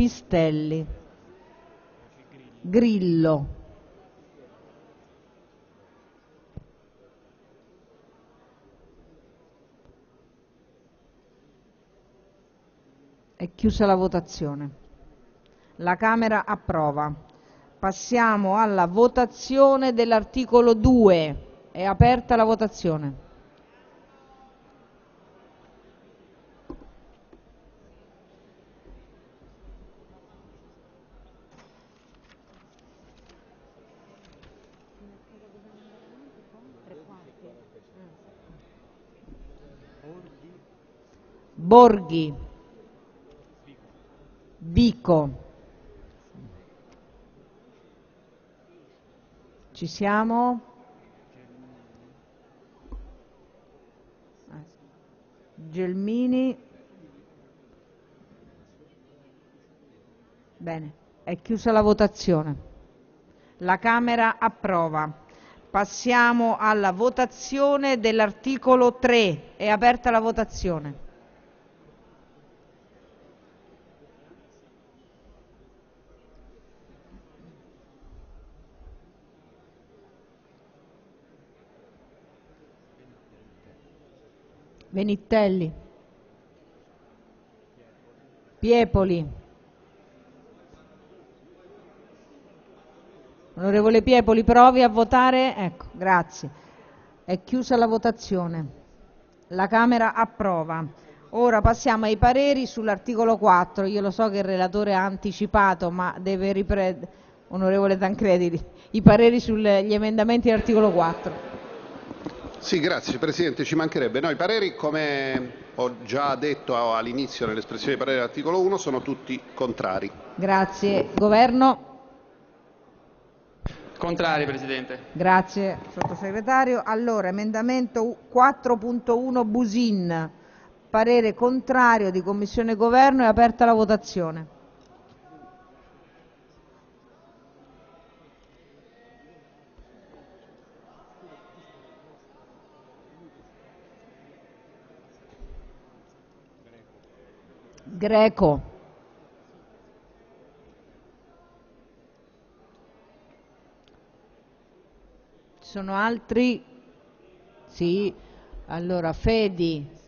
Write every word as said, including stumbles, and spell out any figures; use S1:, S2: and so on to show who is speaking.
S1: Pistelli, Grillo, è chiusa la votazione. La Camera approva. Passiamo alla votazione dell'articolo due. È aperta la votazione. Borghi, Vico, ci siamo? Gelmini, bene, è chiusa la votazione. La Camera approva. Passiamo alla votazione dell'articolo tre. È aperta la votazione. Venitelli, Piepoli, onorevole Piepoli, provi a votare? Ecco, grazie. È chiusa la votazione. La Camera approva. Ora passiamo ai pareri sull'articolo quattro. Io lo so che il relatore ha anticipato, ma deve riprendere, onorevole Tancredi, i pareri sugli emendamenti dell'articolo quattro.
S2: Sì, grazie Presidente, ci mancherebbe. No, i pareri, come ho già detto all'inizio nell'espressione dei pareri dell'articolo uno, sono tutti contrari.
S1: Grazie. Governo?
S3: Contrari, Presidente.
S1: Grazie, Sottosegretario. Allora, emendamento quattro punto uno Busin, parere contrario di Commissione e Governo, è aperta la votazione. Greco. Ci sono altri? Sì. Allora, Fedi.